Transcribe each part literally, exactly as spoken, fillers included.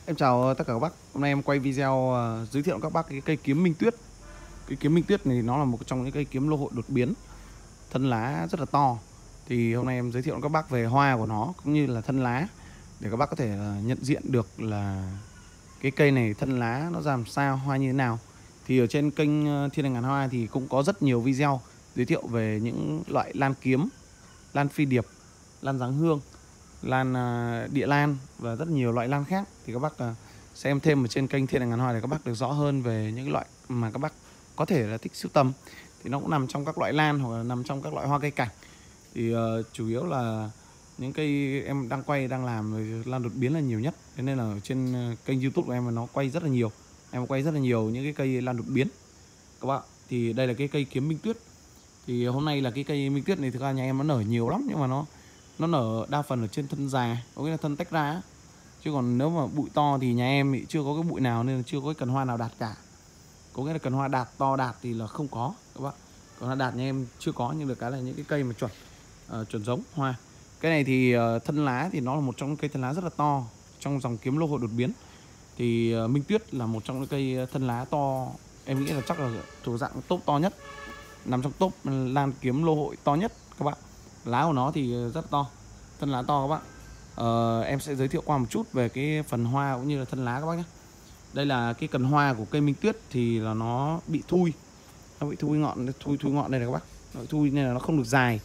Em chào tất cả các bác. Hôm nay em quay video uh, giới thiệu các bác cái cây kiếm Minh Tuyết. Cái kiếm Minh Tuyết này nó là một trong những cây kiếm lô hội đột biến, thân lá rất là to. Thì hôm nay em giới thiệu các bác về hoa của nó cũng như là thân lá để các bác có thể uh, nhận diện được là cái cây này thân lá nó ra làm sao, hoa như thế nào. Thì ở trên kênh uh, Thiên Đàng Ngàn Hoa thì cũng có rất nhiều video giới thiệu về những loại lan kiếm, lan phi điệp, lan giáng hương, lan uh, địa lan và rất nhiều loại lan khác. Thì các bác uh, xem thêm ở trên kênh Thiên Đàng Ngàn Hoa để các bác được rõ hơn về những loại mà các bác có thể là thích sưu tầm. Thì nó cũng nằm trong các loại lan hoặc là nằm trong các loại hoa cây cảnh. Thì uh, chủ yếu là những cây em đang quay, đang làm rồi lan đột biến là nhiều nhất. Thế nên là ở trên kênh YouTube của em nó quay rất là nhiều. Em quay rất là nhiều những cái cây lan đột biến các bạn. Thì đây là cái cây kiếm Minh Tuyết. Thì hôm nay là cái cây Minh Tuyết này thực ra nhà em nó nở nhiều lắm, nhưng mà nó nó nở đa phần ở trên thân già, có nghĩa là thân tách ra. Chứ còn nếu mà bụi to thì nhà em thì chưa có cái bụi nào, nên là chưa có cái cần hoa nào đạt cả. Có nghĩa là cần hoa đạt, to đạt thì là không có các bạn. Còn hoa đạt nhà em chưa có, nhưng được cái là những cái cây mà chuẩn uh, chuẩn giống hoa. Cái này thì uh, thân lá thì nó là một trong những cây thân lá rất là to trong dòng kiếm lô hội đột biến. Thì uh, Minh Tuyết là một trong những cây thân lá to, em nghĩ là chắc là thuộc dạng top to nhất, nằm trong top lan kiếm lô hội to nhất các bạn. Lá của nó thì rất to, thân lá to các bạn. Ờ, em sẽ giới thiệu qua một chút về cái phần hoa cũng như là thân lá các bác nhé. Đây là cái cần hoa của cây Minh Tuyết thì là nó bị thui, nó bị thui ngọn, thui thui ngọn đây này các bác, nó bị thui nên là nó không được dài.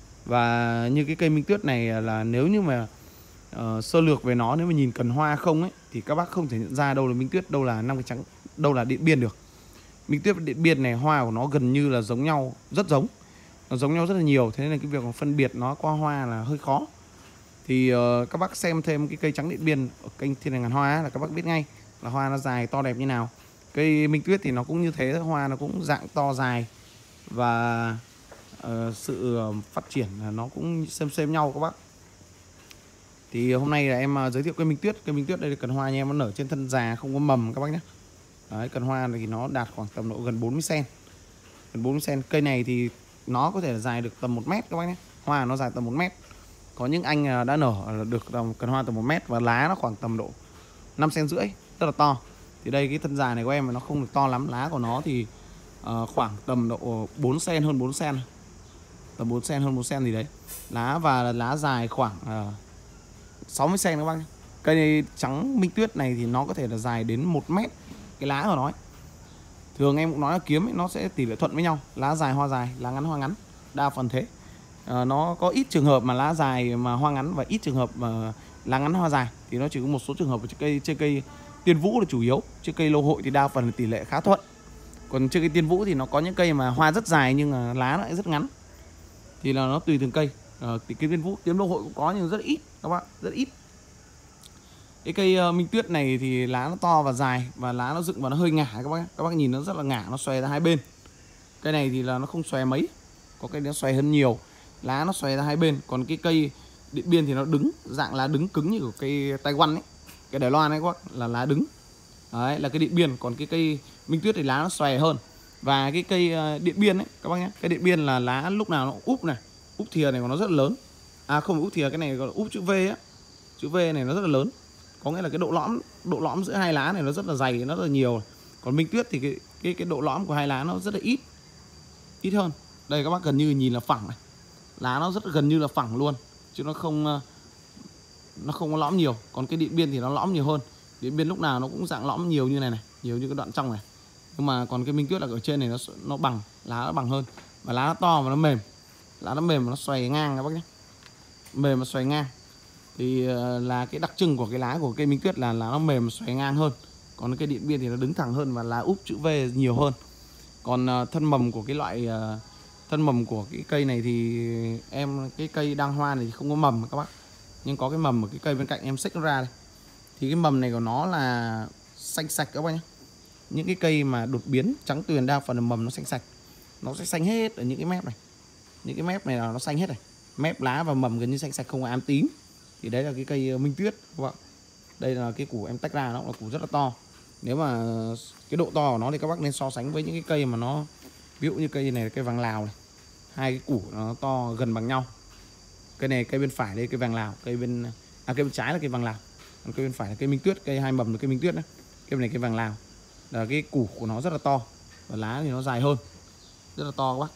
Và như cái cây Minh Tuyết này là nếu như mà uh, sơ lược về nó, nếu mà nhìn cần hoa không ấy thì các bác không thể nhận ra đâu là Minh Tuyết, đâu là năm cái trắng, đâu là Điện Biên được. Minh Tuyết và Điện Biên này hoa của nó gần như là giống nhau, rất giống, nó giống nhau rất là nhiều. Thế nên là cái việc mà phân biệt nó qua hoa là hơi khó. Thì uh, các bác xem thêm cái cây trắng Điện Biên ở kênh Thiên Đàng Ngàn Hoa là các bác biết ngay là hoa nó dài to đẹp như nào. Cây Minh Tuyết thì nó cũng như thế, hoa nó cũng dạng to dài và uh, sự phát triển là nó cũng xem xem nhau các bác. Thì hôm nay là em uh, giới thiệu cây Minh Tuyết. Cây Minh Tuyết đây là cần hoa nha em, nó nở trên thân già, không có mầm các bác nhé. Đấy, cần hoa này thì nó đạt khoảng tầm độ gần bốn mươi xen-ti-mét, gần bốn mươi xen-ti-mét. Cây này thì nó có thể là dài được tầm một mét các bác nhé. Hoa nó dài tầm một mét. Có những anh đã nở được cần hoa tầm một mét và lá nó khoảng tầm độ năm xen-ti-mét rưỡi, rất là to. Thì đây cái thân dài này của em nó không được to lắm, lá của nó thì uh, khoảng tầm độ bốn xen-ti-mét, hơn bốn xen-ti-mét, tầm bốn xen-ti-mét, hơn bốn xen-ti-mét gì đấy. Lá và lá dài khoảng uh, sáu mươi xen-ti-mét các bác. Cây này, trắng Minh Tuyết này thì nó có thể là dài đến một mét. Cái lá của nó ấy. Thường em cũng nói là kiếm ấy, nó sẽ tỷ lệ thuận với nhau, lá dài hoa dài, lá ngắn hoa ngắn, đa phần thế. À, nó có ít trường hợp mà lá dài mà hoa ngắn và ít trường hợp mà lá ngắn hoa dài. Thì nó chỉ có một số trường hợp trên cây trên cây Tiên Vũ là chủ yếu. Trên cây lô hội thì đa phần là tỷ lệ khá thuận. Còn trên cây Tiên Vũ thì nó có những cây mà hoa rất dài nhưng mà lá nó lại rất ngắn. Thì là nó tùy từng cây. À, thì cây Tiên Vũ, kiếm lô hội cũng có nhưng rất ít các bạn, rất ít. Cái cây uh, Minh Tuyết này thì lá nó to và dài và lá nó dựng và nó hơi ngả các bác. Các bác nhìn nó rất là ngả, nó xòe ra hai bên. Cây này thì là nó không xòe mấy, có cây nó xòe hơn nhiều, lá nó xòe ra hai bên. Còn cái cây Điện Biên thì nó đứng, dạng lá đứng cứng như của cây Taiwan ấy, cái Đài Loan ấy các bác, là lá đứng. Đấy là cái Điện Biên. Còn cái cây Minh Tuyết thì lá nó xòe hơn. Và cái cây uh, Điện Biên ấy các bác nhé, cái Điện Biên là lá lúc nào nó úp này, úp thìa này của nó rất là lớn. À không, úp thìa, cái này gọi là úp chữ V á, chữ V này nó rất là lớn. Có nghĩa là cái độ lõm, độ lõm giữa hai lá này nó rất là dày, nó rất là nhiều. Còn Minh Tuyết thì cái cái cái độ lõm của hai lá nó rất là ít, ít hơn. Đây các bác gần như nhìn là phẳng này, lá nó rất gần như là phẳng luôn, chứ nó không nó không có lõm nhiều. Còn cái Điện Biên thì nó lõm nhiều hơn. Điện Biên lúc nào nó cũng dạng lõm nhiều như này này, nhiều như cái đoạn trong này. Nhưng mà còn cái Minh Tuyết là ở trên này nó nó bằng, lá nó bằng hơn và lá nó to và nó mềm, lá nó mềm và nó xoay ngang các bác nhé, mềm và xoay ngang. Thì là cái đặc trưng của cái lá của cây Minh Tuyết là lá nó mềm xoay ngang hơn. Còn cái Điện Biên thì nó đứng thẳng hơn và lá úp chữ V nhiều hơn. Còn thân mầm của cái loại thân mầm của cái cây này thì em, cái cây đang hoa này thì không có mầm các bác, nhưng có cái mầm ở cái cây bên cạnh em xích nó ra đây. Thì cái mầm này của nó là xanh sạch các bác nhé. Những cái cây mà đột biến trắng tuyền đa phần là mầm nó xanh sạch, nó sẽ xanh hết ở những cái mép này, những cái mép này là nó xanh hết này, mép lá và mầm gần như xanh sạch, không có ám tím. Thì đấy là cái cây Minh Tuyết các bạn. Đây là cái củ em tách ra, nó là củ rất là to. Nếu mà cái độ to của nó thì các bác nên so sánh với những cái cây mà nó, ví dụ như cây này là cây vàng Lào này, hai cái củ nó to gần bằng nhau. Cây này cây bên phải đây cây vàng Lào, cây bên à cây bên trái là cây vàng Lào. Còn cây bên phải là cây minh tuyết, cây hai mầm là cây minh tuyết đấy. Cây bên này cây vàng Lào. Là cái củ của nó rất là to và lá thì nó dài hơn, rất là to các bác,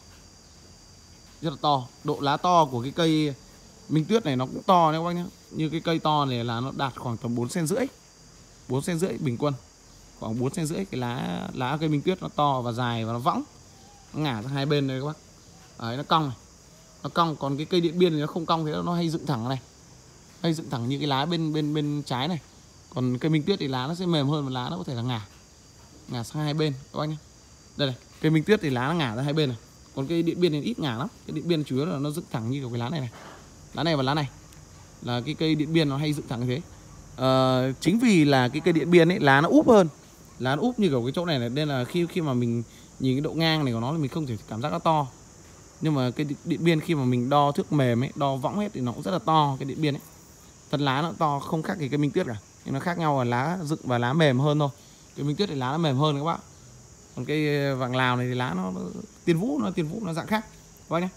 rất là to. Độ lá to của cái cây minh tuyết này nó cũng to đấy các bác nhé. Như cái cây to này là nó đạt khoảng tầm bốn xen rưỡi, bốn xen rưỡi bình quân, khoảng bốn xen rưỡi. Cái lá lá cây minh tuyết nó to và dài và nó võng, nó ngả ra hai bên đây các bác. Đấy, nó cong này, nó cong. Còn cái cây điện biên thì nó không cong, thế nó hay dựng thẳng này, hay dựng thẳng như cái lá bên bên bên trái này. Còn cây minh tuyết thì lá nó sẽ mềm hơn và lá nó có thể là ngả ngả sang hai bên các bác nhé. Đây này, cây minh tuyết thì lá nó ngả ra hai bên này. Còn cây điện biên thì ít ngả lắm. Cái điện biên chủ yếu là nó dựng thẳng như kiểu cái lá này này, lá này và lá này là cái cây điện biên nó hay dựng thẳng như thế. À, chính vì là cái cây điện biên ấy lá nó úp hơn, lá nó úp như kiểu cái chỗ này này, nên là khi khi mà mình nhìn cái độ ngang này của nó thì mình không thể cảm giác nó to. Nhưng mà cái điện biên khi mà mình đo thước mềm ấy, đo võng hết thì nó cũng rất là to. Cái điện biên ấy thân lá nó to, không khác gì cây minh tuyết cả, nhưng nó khác nhau là lá dựng và lá mềm hơn thôi. Cái minh tuyết thì lá nó mềm hơn các bác. Còn cây vàng Lào này thì lá nó, nó tiên vũ, nó tiên vũ nó dạng khác các bác nhé.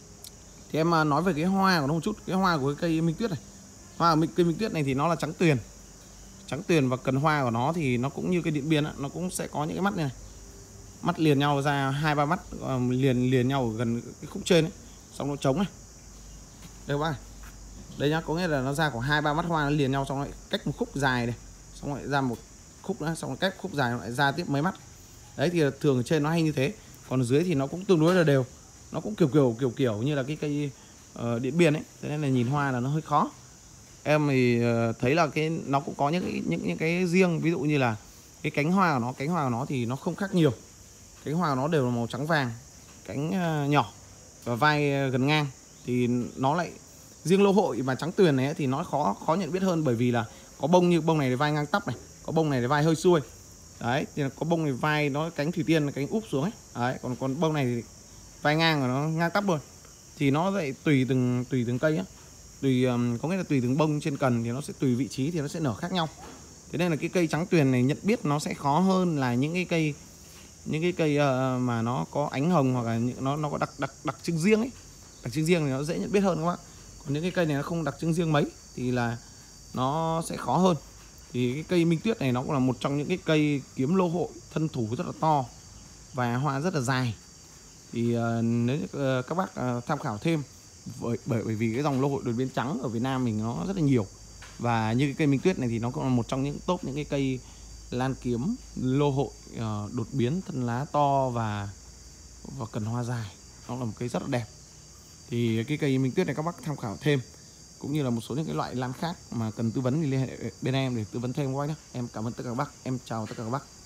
Thì em nói về cái hoa của nó một chút. Cái hoa của cái cây minh tuyết này, hoa của cây minh tuyết này thì nó là trắng tuyền, trắng tuyền, và cần hoa của nó thì nó cũng như cây điện biên á, nó cũng sẽ có những cái mắt này, này. Mắt liền nhau ra hai ba mắt liền liền nhau ở gần cái khúc trên ấy, xong nó trống này. Đây các bác này. Đây nhá, có nghĩa là nó ra khoảng hai ba mắt hoa nó liền nhau, xong lại cách một khúc dài này, xong lại ra một khúc nữa, xong lại cách khúc dài lại ra tiếp mấy mắt. Đấy thì thường ở trên nó hay như thế. Còn ở dưới thì nó cũng tương đối là đều, nó cũng kiểu kiểu kiểu kiểu như là cái cây uh, điện biên ấy, thế nên là nhìn hoa là nó hơi khó. Em thì uh, thấy là cái nó cũng có những cái những những cái riêng, ví dụ như là cái cánh hoa của nó, cánh hoa của nó thì nó không khác nhiều. Cánh hoa của nó đều là màu trắng vàng, cánh uh, nhỏ và vai uh, gần ngang. Thì nó lại riêng lô hội mà trắng tuyền này ấy, thì nó khó khó nhận biết hơn, bởi vì là có bông như bông này thì vai ngang tắp này, có bông này thì vai hơi xuôi. Đấy, thì có bông này vai nó cánh thủy tiên, cánh úp xuống ấy. Đấy, còn còn bông này thì vai ngang và nó ngang tắp luôn. Thì nó lại tùy từng tùy từng cây á. Tùy um, có nghĩa là tùy từng bông trên cần thì nó sẽ tùy vị trí thì nó sẽ nở khác nhau. Thế nên là cái cây trắng tuyền này nhận biết nó sẽ khó hơn là những cái cây những cái cây uh, mà nó có ánh hồng, hoặc là những, nó nó có đặc đặc đặc trưng riêng ấy. Đặc trưng riêng thì nó dễ nhận biết hơn các bạn. Còn những cái cây này nó không đặc trưng riêng mấy thì là nó sẽ khó hơn. Thì cái cây minh tuyết này nó cũng là một trong những cái cây kiếm lô hội thân thủ rất là to và hoa rất là dài. Thì uh, nếu uh, các bác uh, tham khảo thêm, bởi, bởi bởi vì cái dòng lô hội đột biến trắng ở Việt Nam mình nó rất là nhiều. Và như cái cây minh tuyết này thì nó cũng là một trong những top những cái cây lan kiếm lô hội uh, đột biến, thân lá to và và cần hoa dài. Nó là một cây rất là đẹp. Thì cái cây minh tuyết này các bác tham khảo thêm, cũng như là một số những cái loại lan khác mà cần tư vấn thì liên hệ bên em để tư vấn thêm các bác nhé. Em cảm ơn tất cả các bác, em chào tất cả các bác.